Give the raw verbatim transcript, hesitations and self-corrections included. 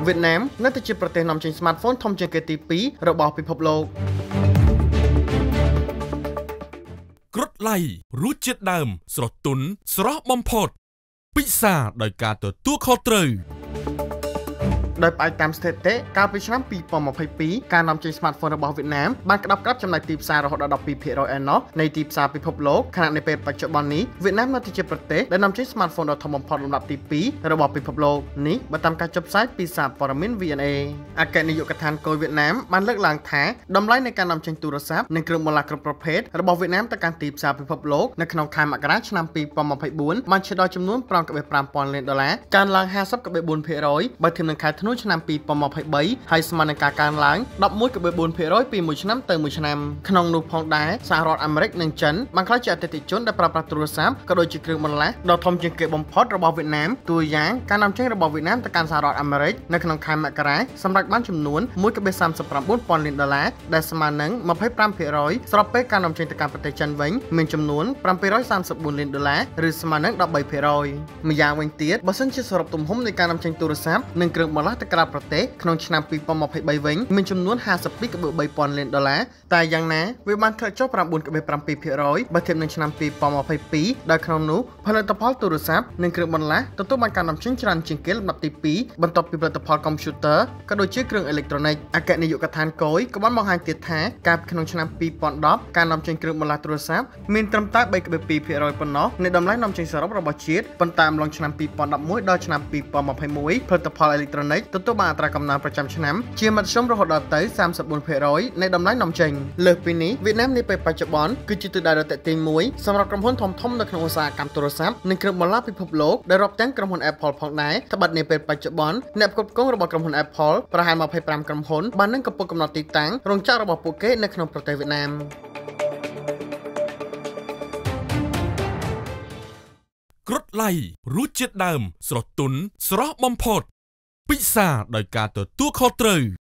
Việt Nam น่าจะជាប្រទេសនាំចេញ smartphone ធំជាងគេទីពីររបស់ពិភពលោកគ្រុឌឡៃរសជាតិដើមស្រទន់ស្រស់បំផុតពិសាដោយការទទួលខុសត្រូវដោយផ្អែកតាមស្ថិតិកាលពីឆ្នាំពីរពាន់ម្ភៃពីរការនាំចេញ smartphone របស់វៀតណាមបានក្តាប់ក្តាប់ចំណាយទីផ្សាររហូតដល់ ដប់ពីរភាគរយ ឯណោះនៃទីផ្សារពិភពលោកខណៈនៅពេលបច្ចុប្បន្ននេះវៀតណាមនៅតែជាប្រទេសដែលនាំចេញ smartphone ដ៏ធំបំផុតលំដាប់ទីពីររបស់ពិភពលោកនេះបើតាមការចុះផ្សាយពីសារព័ត៌មាន វី អេន អេ អគ្គនាយកដ្ឋានគយវៀតណាមបានលើកឡើងថាតម្លៃនៃការនាំចេញទូរស័ព្ទនិងគ្រឿងបន្លាស់គ្រប់ប្រភេទរបស់វៀតណាមទៅកាន់ទីផ្សារពិភពលោកនៅក្នុងខែមករាឆ្នាំពីរពាន់ម្ភៃបួនបានឈានដល់ចំនួន ប្រាំកន្លះប្រាំពាន់លានដុល្លារកើនឡើង ហាសិបកន្លះបួនភាគរយ បើធៀបនឹងខែធ្នូឆ្នាំពីរពាន់ម្ភៃបីហើយស្មើនឹងការកើនឡើង ដប់មួយកន្លះបួនភាគរយ ពីមួយឆ្នាំទៅមួយឆ្នាំក្នុងនោះផងដែរសហរដ្ឋអាមេរិកនិងចិនបានក្លាយជាអតិថិជនដែលប្រើប្រាស់ទូរស័ព្ទក៏ដូចជាគ្រឿងបន្លាស់ដ៏ធំជាងគេបំផុតរបស់វៀតណាមតួយ៉ាងការនាំចេញរបស់វៀតណាមទៅកាន់សហរដ្ឋអាមេរិកនៅក្នុងខែមករាសម្រាប់បានចំនួន មួយកន្លះសាមសិបប្រាំបួនពាន់លានដុល្លារដែលស្មើនឹង ម្ភៃប្រាំភាគរយ ស្របពេលការនាំចេញទៅកាន់ប្រទេសចិនវិញមានចំនួន ប្រាំពីររយសាមសិបបួនលានដុល្លារឬស្មើនឹង ដប់បីភាគរយ ម្យ៉ាងវិញទៀតបើសិនជាសរុបទំហំនៃការនាំចេញទូរស័ព្ទនិងគ្រឿងបន្លាស់ទៅក្រៅប្រទេសក្នុងឆ្នាំពីរពាន់ម្ភៃបីវិញមានចំនួន ហាសិបពីរកន្លះបីពាន់លានដុល្លារតែយ៉ាងណាវាបានធ្លាក់ចុះ ប្រាំបួនកន្លះប្រាំពីរភាគរយ បើធៀបនឹងឆ្នាំពីរពាន់ម្ភៃពីរដែលក្នុងនោះផលិតផលទូរស័ព្ទនិងគ្រឿងបន្លាស់ទទួលបានការនាំចេញច្រើនជាងគេលំដាប់ទីពីរបន្ទាប់ពីផលិតផលកុំព្យូទ័រក៏ដូចជាគ្រឿងអេឡិចត្រូនិកអគ្គនាយកដ្ឋានគយក៏បានបង្ហាញទៀតថាកាលពីក្នុងឆ្នាំពីរពាន់ដប់ការនាំចេញគ្រឿងបន្លាស់ទូរស័ព្ទមានត្រឹមតែ បីកន្លះពីរភាគរយ ប៉ុណ្ណោះនៃតម្លៃនាំចេញសរុបរបស់ជាតិប៉ុន្តែអំឡុងឆ្នាំពីរពាន់ដប់មួយដល់ឆ្នាំពីរពាន់ម្ភៃមួយផលិតផលអេឡិចត្រូនិកទទួលបានអត្រាកំណើនប្រចាំឆ្នាំជាមធ្យមរហូតដល់ទៅសាមសិបបួនភាគរយ នៃតម្លៃនាំចេញលើសពីនេះវៀតណាមនាពេលបច្ចុប្បន្នគឺជាទិសដៅដ៏ទាក់ទាញមួយសម្រាប់ក្រុមហ៊ុនធំៗនៅក្នុងឧស្សាហកម្មទូរស័ព្ទនិងគ្រឿងបន្លាស់ពិភពលោកដែលរាប់ទាំងក្រុមហ៊ុន Apple ផងដែរត្បិតនាពេលបច្ចុប្បន្នអ្នកផ្គត់ផ្គង់របស់ក្រុមហ៊ុន Apple ប្រហែលម្ភៃប្រាំក្រុមហ៊ុនបាននឹងកំពុងកំណត់ទីតាំងរោងចក្ររបស់ពួកគេនៅក្នុងប្រទេសវៀតណាមគ្រុឌឡៃរសជាតិដើមស្រទន់ស្រស់បំផុតពិសាដោយការទទួលខុសត្រូវ